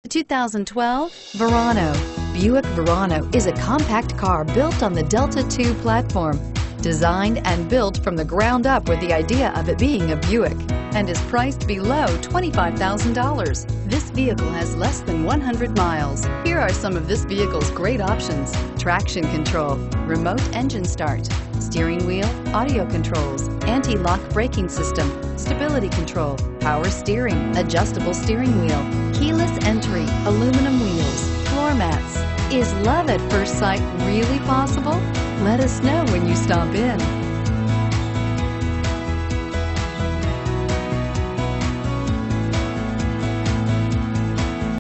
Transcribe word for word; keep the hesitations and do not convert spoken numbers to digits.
two thousand twelve Verano. Buick Verano is a compact car built on the Delta two platform, designed and built from the ground up with the idea of it being a Buick, and is priced below twenty-five thousand dollars. This vehicle has less than one hundred miles. Here are some of this vehicle's great options: traction control, remote engine start, steering wheel audio controls, anti-lock braking system, stability control, power steering, adjustable steering wheel, keyless entry, aluminum wheels, floor mats. Is love at first sight really possible? Let us know when you stop in.